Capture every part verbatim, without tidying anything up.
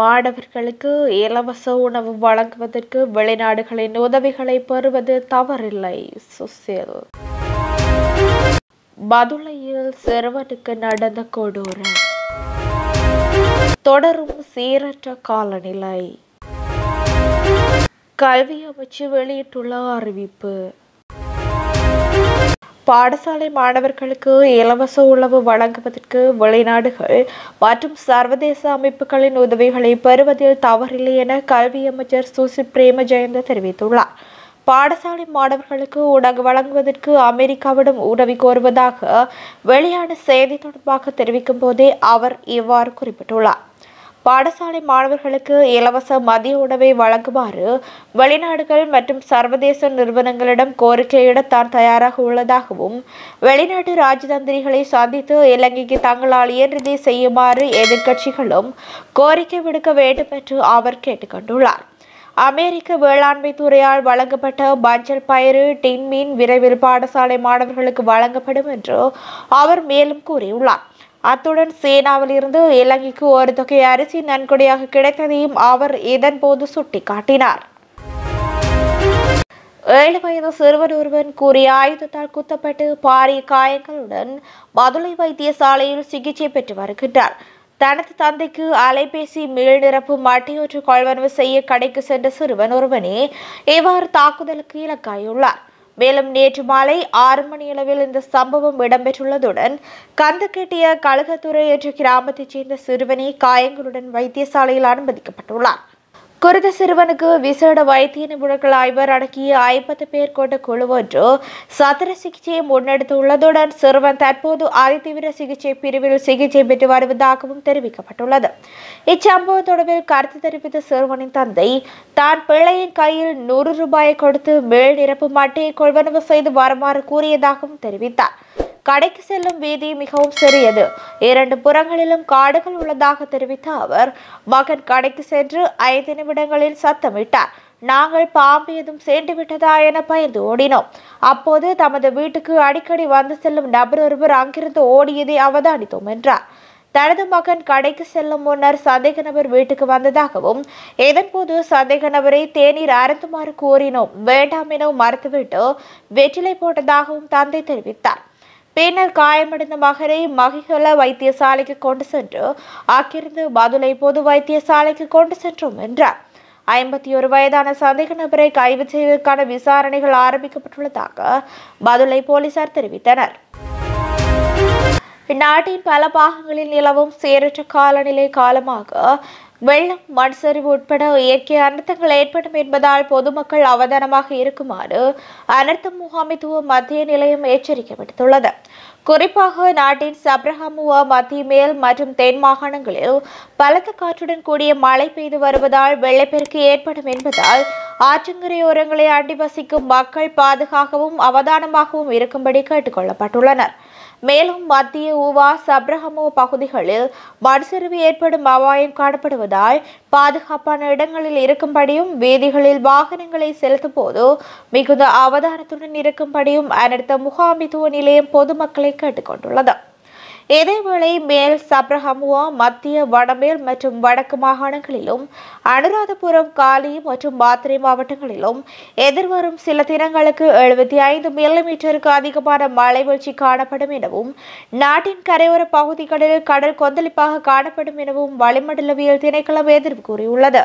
மாணவர்களுக்கு இலவச உணவு வழங்குவதற்கு வெளிநாடுகளின் உதவிகளை பெறுவது தவறில்லை. சுசில். பதுளையில் சிறுவனுக்கு நடந்த கொடூரம். தொடரும் சீரற்ற காலநிலை. கல்வி அமைச்சு வெளியிட்டுள்ள அறிவிப்பு. பாடசாலை மாணவர்களுக்கு இலவச உணவு வழங்குவதற்கு வெளிநாடுகள் மற்றும் சர்வதேச அமைப்புகளின் உதவிகளை பெறுவதில் தவறில்லை என கல்வி அமைச்சர் சுசி பிரேமஜயந்த தெரிவித்துள்ளார். பாடசாலை மாணவர்களுக்கு உணவு வழங்குவதற்கு அமெரிக்காவிடம் உதவி கோருவதாக வெளியான செய்தி தொடர்பாக தெரிவிக்கும் போதே அவர் இவ்வாறு குறிப்பிட்டுள்ளார். பாடசாலை மாணவர்களுக்கு இலவச மதிய உணவை வழங்குமாறு வெளிநாடுகள் மற்றும் சர்வதேச நிறுவனங்களிடம் கோரிக்கையிட தான் தயாராக உள்ளதாகவும் வெளிநாட்டு ராஜதந்திரிகளை சந்தித்து இலங்கைக்கு தங்களால் இயன்றதை செய்யுமாறு எதிர்க்கட்சிகளும் கோரிக்கை விடுக்க வேண்டும் என்று அவர் கேட்டுக்கொண்டுள்ளார். அமெரிக்க வேளாண்மை துறையால் வழங்கப்பட்ட மஞ்சள் பயிறு டின் மீன் விரைவில் பாடசாலை மாணவர்களுக்கு வழங்கப்படும் என்று அவர் மேலும் கூறியுள்ளார். அத்துடன் சீனாவில் இருந்து இலங்கைக்கு ஒரு தொகை அரிசி நன்கொடையாக கிடைத்ததையும் அவர் இதன் போது சுட்டிக்காட்டினார். ஏழு வயது சிறுவன் ஒருவன் கூறிய ஆயுதத்தால் குத்தப்பட்டு பாரிய காயங்களுடன் மதுளை வைத்தியசாலையில் சிகிச்சை பெற்று வருகின்றார். தனது தந்தைக்கு அலைபேசி மீள் நிரப்பு மட்டையொன்று கொள்வனவு செய்ய கடைக்கு சென்ற சிறுவன் ஒருவனே இவ்வாறு தாக்குதலுக்கு இலக்காயுள்ளார். மேலும் நேற்று மாலை ஆறு மணியளவில் இந்த சம்பவம் இடம்பெற்றுள்ளதுடன் கந்தக்கெட்டிய கழுகத்துறை என்ற கிராமத்தைச் சேர்ந்த சிறுவனே காயங்களுடன் வைத்தியசாலையில் அனுமதிக்கப்பட்டுள்ளார். குறித்த சிறுவனுக்கு விசேட வைத்திய நிபுணர்கள் ஐவர் அடங்கிய ஐம்பது பேர் கொண்ட குழு ஒன்று சத்திர சிகிச்சையை முன்னெடுத்துள்ளதுடன் சிறுவன் தற்போது அதிதீவிர சிகிச்சை பிரிவில் சிகிச்சை பெற்று வருவதாகவும் தெரிவிக்கப்பட்டுள்ளது. இச்சம்பவம் தொடர்பில் கருத்து தெரிவித்த சிறுவனின் தந்தை தான் பிள்ளையின் கையில் நூறு ரூபாயை கொடுத்து மேல் நிரப்பு மட்டையை கொள்வனவு செய்து வருமாறு கூறியதாகவும் தெரிவித்தார். கடைக்கு செல்லும் வீதி மிகவும் சிறியது, இரண்டு புறங்களிலும் காடுகள் உள்ளதாக தெரிவித்த அவர் மகன் கடைக்கு சென்று ஐந்து நிமிடங்களில் சத்தமிட்டார். நாங்கள் பாம்பு எதுவும் சேர்ந்து விட்டதா என பயந்து ஓடினோம். அப்போது தமது வீட்டுக்கு அடிக்கடி வந்து செல்லும் நபர் ஒருவர் அங்கிருந்து ஓடியதை அவதானித்தோம் என்றார். தனது மகன் கடைக்கு செல்லும் முன்னர் சந்தேக நபர் வீட்டுக்கு வந்ததாகவும் இதன்போது சந்தேக நபரை தேநீர் அருந்துமாறு கூறினோம். வேண்டாம் என மறுத்துவிட்டு வெற்றிலை போட்டதாகவும் தந்தை தெரிவித்தார். பின்னர் காயமடைந்த மகனை மகிகல வைத்தியசாலைக்கு கொண்டு சென்று அங்கிருந்து பதுளை பொது வைத்தியசாலைக்கு கொண்டு சென்றோம் என்றார். ஐம்பத்தி ஒரு வயதான சந்தேக நபரை கைது செய்வதற்கான விசாரணைகள் ஆரம்பிக்கப்பட்டுள்ளதாக பதுளை போலீசார் தெரிவித்தனர். நாட்டின் பல பாகங்களில் நிலவும் சீரற்ற காலநிலை காலமாக வெள்ளம், மண் சரிவு உட்பட இயற்கை அனர்த்தங்கள் ஏற்படும் என்பதால் பொதுமக்கள் அவதானமாக இருக்குமாறு அனர்த்த முகாமைத்துவ மத்திய நிலையம் எச்சரிக்கை விடுத்துள்ளது. குறிப்பாக நாட்டின் சப்ரஹமுவா, மத்திய மேல் மற்றும் தென் மாகாணங்களில் பலத்த காற்றுடன் கூடிய மழை பெய்து வருவதால் வெள்ளப்பெருக்கு ஏற்படும் என்பதால் ஆற்றங்கரையோரங்களை அண்டி வசிக்கும் மக்கள் பாதுகாக்கவும் அவதானமாகவும் இருக்கும்படி கேட்டுக் கொள்ளப்பட்டுள்ளனர். மேலும் மத்திய ஊவா, சப்ரஹமுவா பகுதிகளில் மண் சரிவு ஏற்படும் அபாயம் காணப்படுவதால் பாதுகாப்பான இடங்களில் இருக்கும்படியும் வீதிகளில் வாகனங்களை செலுத்தும் போது மிகுந்த அவதானத்துடன் இருக்கும்படியும் அனர்த்த முகாமைத்துவ நிலையம் பொதுமக்களை கேட்டுக்கொண்டுள்ளது. இதேவேளை மேல் சப்ரஹமுவா, மத்திய, வடமேல் மற்றும் வடக்கு மாகாணங்களிலும் அனுராதபுரம், காலி மற்றும் மாத்திரை மாவட்டங்களிலும் எதிர்வரும் சில தினங்களுக்கு எழுபத்தி ஐந்து மில்லி மீட்டருக்கு அதிகமான மழை வீழ்ச்சி காணப்படும் எனவும் நாட்டின் கரையோர பகுதிகளில் கடல் கொந்தளிப்பாக காணப்படும் எனவும் வளிமண்டலவியல் திணைக்களம் எதிர்ப்பு கூறியுள்ளது.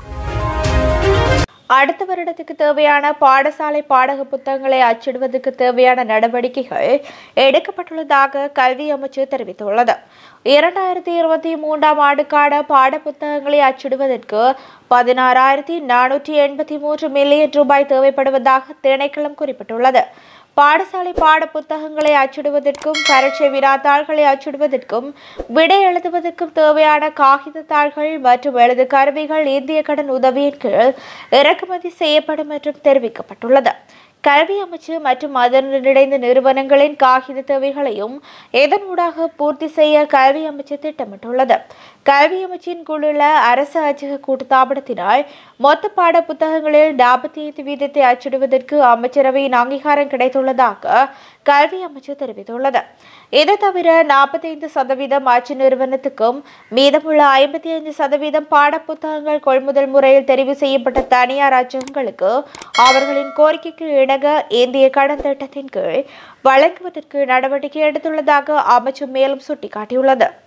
அடுத்த வருடத்துக்கு தேவையான பாடசாலை பாடக புத்தகங்களை அச்சிடுவதற்கு தேவையான நடவடிக்கைகள் எடுக்கப்பட்டுள்ளதாக கல்வி அமைச்சு தெரிவித்துள்ளது. இரண்டாயிரத்தி இருபத்தி மூன்றாம் ஆண்டுக்கான பாட புத்தகங்களை அச்சிடுவதற்கு பதினாறாயிரத்தி நானூற்றி எண்பத்தி மூன்று மில்லியன் ரூபாய் தேவைப்படுவதாக திணைக்களம் குறிப்பிட்டுள்ளது. பாடசாலை பாட புத்தகங்களை அச்சிடுவதற்கும் பரீட்சை வினாத்தாள்களை அச்சிடுவதற்கும் விடை எழுதுவதற்கும் தேவையான காகித தாள்கள் மற்றும் எழுது கருவிகள் இந்திய கடன் உதவியின் கீழ் இறக்குமதி செய்யப்படும் என்றும் தெரிவிக்கப்பட்டுள்ளது. கல்வி அமைச்சு மற்றும் அதனுடன் இணைந்த நிறுவனங்களின் காகித தேவைகளையும் இதனூடாக பூர்த்தி செய்ய கல்வி அமைச்சு திட்டமிட்டுள்ளது. கல்வி அமைச்சின் கீழுள்ள அரசு அச்சக கூட்டுத்தாபனத்தினால் மொத்த பாட புத்தகங்களில் நாற்பத்தி ஐந்து வீதத்தை அச்சிடுவதற்கு அமைச்சரவையின் அங்கீகாரம் கிடைத்துள்ளதாக கல்வி அமைச்சு தெரிவித்துள்ளது. இது தவிர நாற்பத்தி ஐந்து சதவீதம் ஆட்சி நிறுவனத்துக்கும் மீதமுள்ள ஐம்பத்தி ஐந்து சதவீதம் பாட புத்தகங்கள் கொள்முதல் முறையில் தெரிவு செய்யப்பட்ட தனியார் அச்சகங்களுக்கு அவர்களின் கோரிக்கைக்கு இணங்க இந்திய கடன் திட்டத்தின் கீழ் வழங்குவதற்கு நடவடிக்கை எடுத்துள்ளதாக அமைச்சு மேலும் சுட்டிக்காட்டியுள்ளது.